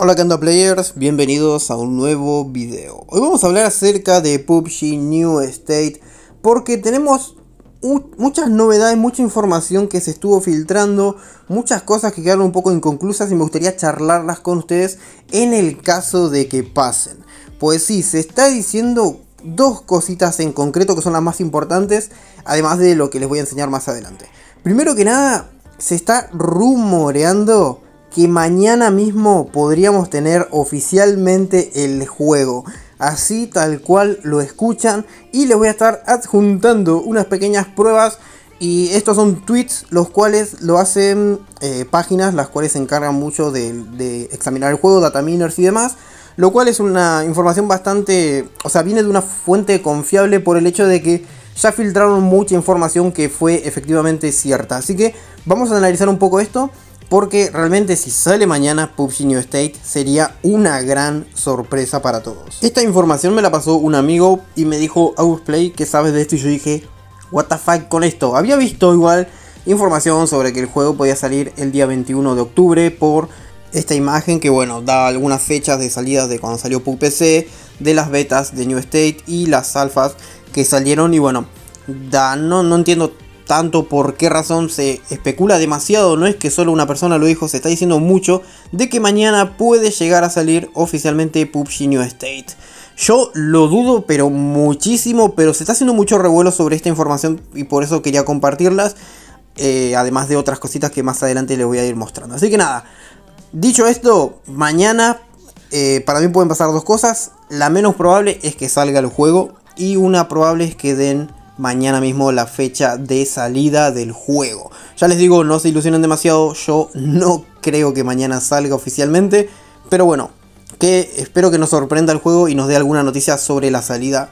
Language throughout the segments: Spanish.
Hola ¿qué onda players? Bienvenidos a un nuevo video. Hoy vamos a hablar acerca de PUBG New State porque tenemos muchas novedades, mucha información que se estuvo filtrando, muchas cosas que quedaron un poco inconclusas y me gustaría charlarlas con ustedes en el caso de que pasen. Pues sí, se está diciendo dos cositas en concreto que son las más importantes, además de lo que les voy a enseñar más adelante. Primero que nada, se está rumoreando que mañana mismo podríamos tener oficialmente el juego, así tal cual lo escuchan, y les voy a estar adjuntando unas pequeñas pruebas. Y estos son tweets los cuales lo hacen páginas las cuales se encargan mucho de examinar el juego, dataminers y demás, lo cual es una información bastante, o sea, viene de una fuente confiable por el hecho de que ya filtraron mucha información que fue efectivamente cierta. Así que vamos a analizar un poco esto, porque realmente si sale mañana PUBG New State sería una gran sorpresa para todos. Esta información me la pasó un amigo y me dijo: Ausplay, ¿qué sabes de esto? Y yo dije: what the fuck con esto. Había visto igual información sobre que el juego podía salir el día 21 de octubre por esta imagen que, bueno, da algunas fechas de salida de cuando salió PUBG, de las betas de New State y las alfas que salieron. Y bueno, no entiendo tanto por qué razón se especula demasiado. No es que solo una persona lo dijo, se está diciendo mucho de que mañana puede llegar a salir oficialmente PUBG New State. Yo lo dudo pero muchísimo, pero se está haciendo mucho revuelo sobre esta información y por eso quería compartirlas, además de otras cositas que más adelante les voy a ir mostrando. Así que nada, dicho esto, mañana para mí pueden pasar dos cosas. La menos probable es que salga el juego y una probable es que den mañana mismo la fecha de salida del juego. Ya les digo, no se ilusionen demasiado, yo no creo que mañana salga oficialmente, pero bueno, que espero que nos sorprenda el juego y nos dé alguna noticia sobre la salida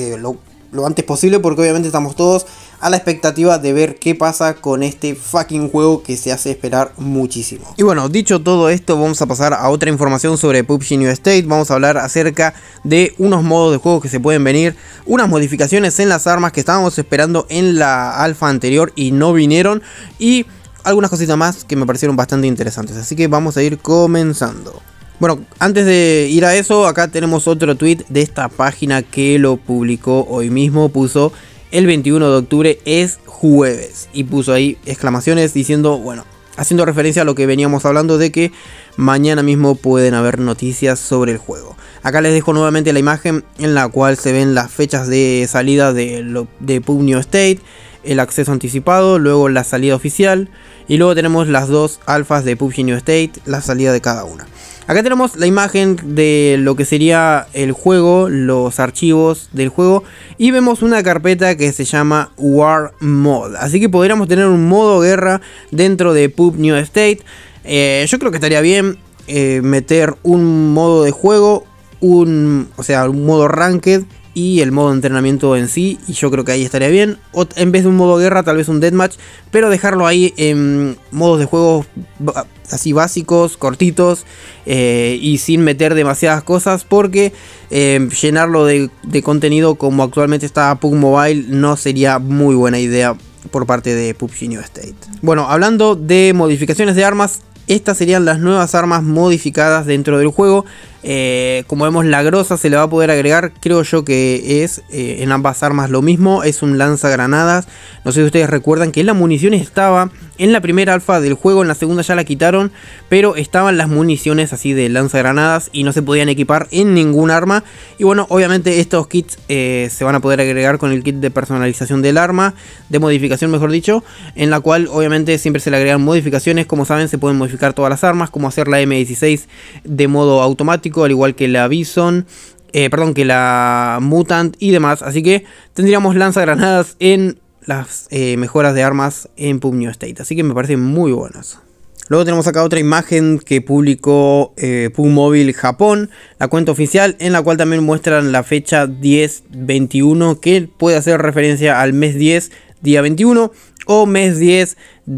lo antes posible, porque obviamente estamos todos a la expectativa de ver qué pasa con este fucking juego que se hace esperar muchísimo. Y bueno, dicho todo esto, vamos a pasar a otra información sobre PUBG New State. Vamos a hablar acerca de unos modos de juego que se pueden venir, unas modificaciones en las armas que estábamos esperando en la alfa anterior y no vinieron, y algunas cositas más que me parecieron bastante interesantes. Así que vamos a ir comenzando. Bueno, antes de ir a eso, acá tenemos otro tweet de esta página que lo publicó hoy mismo. Puso: el 21 de octubre es jueves, y puso ahí exclamaciones diciendo, bueno, haciendo referencia a lo que veníamos hablando de que mañana mismo pueden haber noticias sobre el juego. Acá les dejo nuevamente la imagen en la cual se ven las fechas de salida de PUBG New State, el acceso anticipado, luego la salida oficial, y luego tenemos las dos alfas de PUBG New State, la salida de cada una. Acá tenemos la imagen de lo que sería el juego, los archivos del juego, y vemos una carpeta que se llama War Mod. Así que podríamos tener un modo guerra dentro de PUBG New State. Yo creo que estaría bien meter un modo de juego, un modo ranked y el modo de entrenamiento en sí, y yo creo que ahí estaría bien. O en vez de un modo guerra, tal vez un deathmatch, pero dejarlo ahí en modos de juego así básicos, cortitos, y sin meter demasiadas cosas, porque llenarlo de contenido como actualmente está PUBG Mobile no sería muy buena idea por parte de PUBG New State. Bueno, hablando de modificaciones de armas, estas serían las nuevas armas modificadas dentro del juego. Como vemos, la grosa se le va a poder agregar, creo yo que es en ambas armas lo mismo, es un lanzagranadas. No sé si ustedes recuerdan que la munición estaba en la primera alfa del juego, en la segunda ya la quitaron, pero estaban las municiones así de lanzagranadas y no se podían equipar en ningún arma. Y bueno, obviamente estos kits se van a poder agregar con el kit de personalización del arma, de modificación mejor dicho, en la cual obviamente siempre se le agregan modificaciones. Como saben, se pueden modificar todas las armas, como hacer la M16 de modo automático, al igual que la Bison, que la Mutant y demás. Así que tendríamos lanzagranadas en las mejoras de armas en PUBG New State, así que me parecen muy buenas. Luego tenemos acá otra imagen que publicó PUBG Mobile Japón, la cuenta oficial, en la cual también muestran la fecha 10-21, que puede hacer referencia al mes 10, día 21, o mes 10,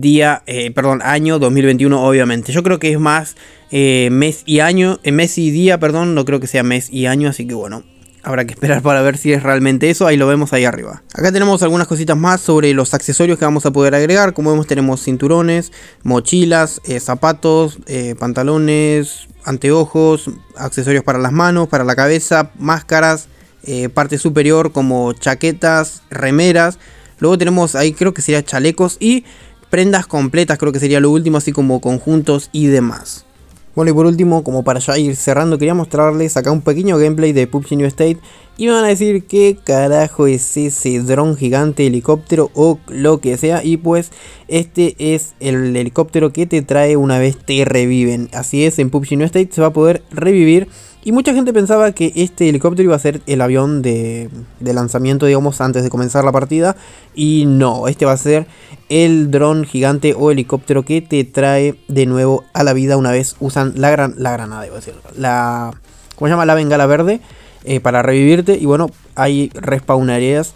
año 2021, obviamente. Yo creo que es más mes y día, no creo que sea mes y año, así que bueno, habrá que esperar para ver si es realmente eso. Ahí lo vemos ahí arriba. Acá tenemos algunas cositas más sobre los accesorios que vamos a poder agregar. Como vemos, tenemos cinturones, mochilas, zapatos, pantalones, anteojos, accesorios para las manos, para la cabeza, máscaras, parte superior como chaquetas, remeras. Luego tenemos ahí, creo que sería chalecos y prendas completas, creo que sería lo último, así como conjuntos y demás. Bueno, y por último, como para ya ir cerrando, quería mostrarles acá un pequeño gameplay de PUBG New State. Y me van a decir qué carajo es ese dron gigante, helicóptero o lo que sea. Y pues este es el helicóptero que te trae una vez te reviven. Así es, en PUBG New State se va a poder revivir. Y mucha gente pensaba que este helicóptero iba a ser el avión de lanzamiento, digamos, antes de comenzar la partida. Y no, este va a ser el dron gigante o helicóptero que te trae de nuevo a la vida una vez usan la granada, iba a decir, ¿cómo se llama? La bengala verde, para revivirte. Y bueno, ahí respawnearías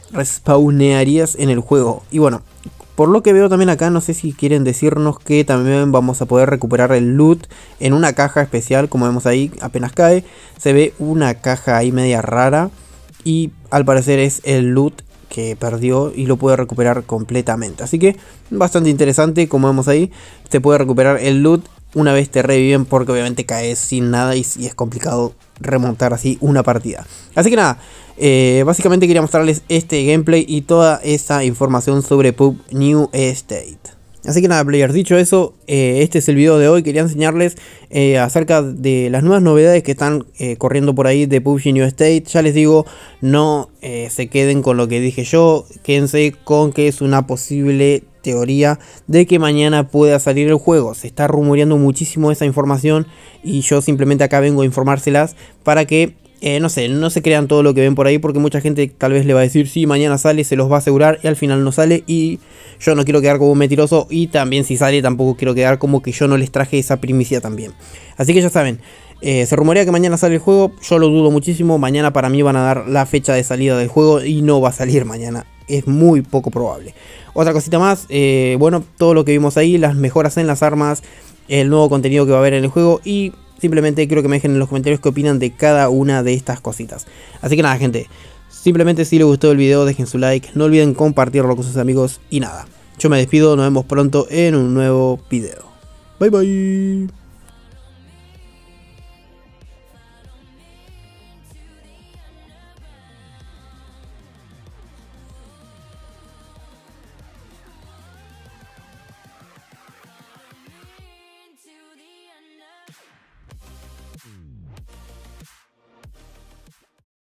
en el juego. Y bueno, por lo que veo también acá, no sé si quieren decirnos que también vamos a poder recuperar el loot en una caja especial. Como vemos ahí, apenas cae, se ve una caja ahí media rara. Y al parecer es el loot que perdió y lo puede recuperar completamente. Así que bastante interesante, como vemos ahí, se puede recuperar el loot una vez te reviven, porque obviamente caes sin nada y es complicado remontar así una partida. Así que nada, básicamente quería mostrarles este gameplay y toda esa información sobre PUBG New State. Así que nada, players, dicho eso, este es el video de hoy. Quería enseñarles acerca de las nuevas novedades que están corriendo por ahí de PUBG New State. Ya les digo, no se queden con lo que dije yo, quédense con que es una posible teoría de que mañana pueda salir el juego. Se está rumoreando muchísimo esa información y yo simplemente acá vengo a informárselas para que no se crean todo lo que ven por ahí, porque mucha gente tal vez le va a decir sí, mañana sale, se los va a asegurar, y al final no sale. Y yo no quiero quedar como un mentiroso, y también si sale tampoco quiero quedar como que yo no les traje esa primicia también. Así que ya saben, se rumorea que mañana sale el juego. Yo lo dudo muchísimo. Mañana para mí van a dar la fecha de salida del juego y no va a salir mañana, es muy poco probable. Otra cosita más, bueno, todo lo que vimos ahí, las mejoras en las armas, el nuevo contenido que va a haber en el juego, y simplemente quiero que me dejen en los comentarios qué opinan de cada una de estas cositas. Así que nada, gente, simplemente si les gustó el video dejen su like, no olviden compartirlo con sus amigos y nada. Yo me despido, nos vemos pronto en un nuevo video. Bye bye.